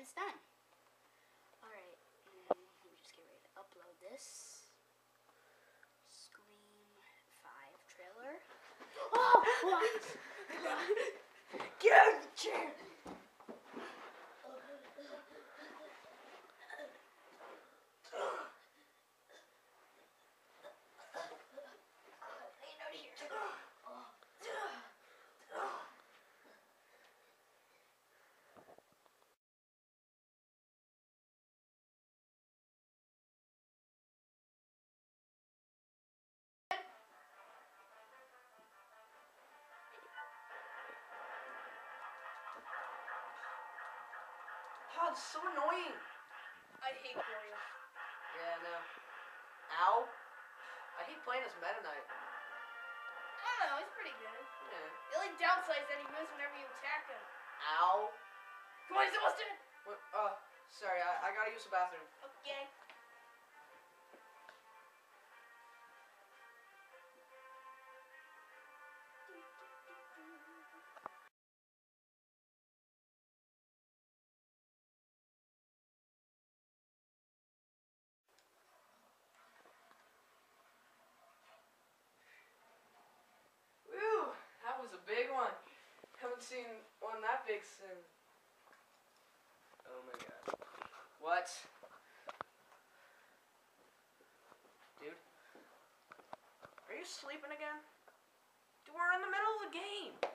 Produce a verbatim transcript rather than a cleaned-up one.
it's done. Alright, and let me just get ready to upload this. Scream five trailer. Oh! What? Get out of the chair! Oh, it's so annoying. I hate Gloria. Yeah, no. Ow. I hate playing as Meta Knight. I don't know, he's pretty good. Yeah. The only downside is that he moves whenever you attack him. Ow. Come on, he's almost dead. What? Oh, sorry, I, I gotta use the bathroom. Okay. Woo! That was a big one. Haven't seen one that big since. Oh my god. What? Dude? Are you sleeping again? Dude, we're in the middle of the game.